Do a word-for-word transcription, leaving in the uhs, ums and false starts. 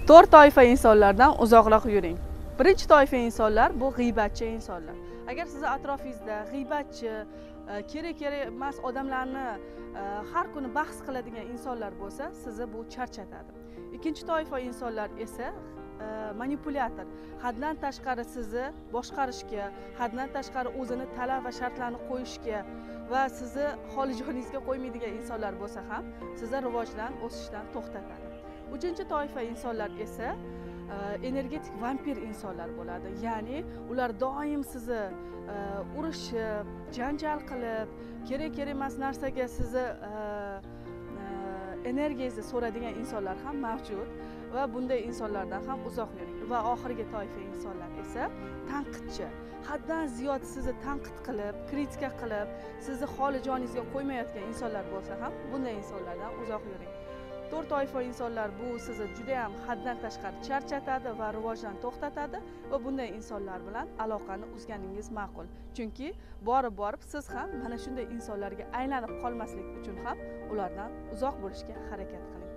To'rt toifa insonlardan uzoqroq yuring. Birinchi toifa insonlar bu g'iybatchi insonlar. Agar sizni atrofingizda g'iybatchi, kerak-kerak emas odamlarni har kuni bahs qiladigan insonlar bo'lsa, sizni bu charchatadi. Ikkinchi toifa insonlar esa manipulyator, haddan tashqari sizni boshqarishga, haddan tashqari o'zini talab va shartlarni qo'yishga va sizni holijoningizga qo'ymaydigan insonlar bo'lsa ham, sizni rivojdan, o'sishdan to'xtatadi. Uchinchi toifa insonlar esa energetik vampir insonlar bo'ladi. Ya'ni ular doim sizni urishib, janjal qilib, kerak-kerak emas narsaga sizni energiyangizni so'raydigan insonlar ham mavjud va bunday insonlardan ham uzoq yuring. Va oxirgi toifa insonlar esa tanqidchi. Haddan ziyod sizni tanqid qilib, kritika qilib, sizni holi joningizga qo'ymayotgan insonlar bo'lsa ham bunday insonlardan uzoq yuring. To'rt toifa insonlar bu sizni juda ham haddan tashqari charchatadi va rivojdan to'xtatadi va bunday insonlar bilan aloqani uzganingiz ma'qul. Chunki borib borib siz ham mana shunday insonlarga aylanib qolmaslik uchun ham ulardan uzoq bo'lishga harakat qiling.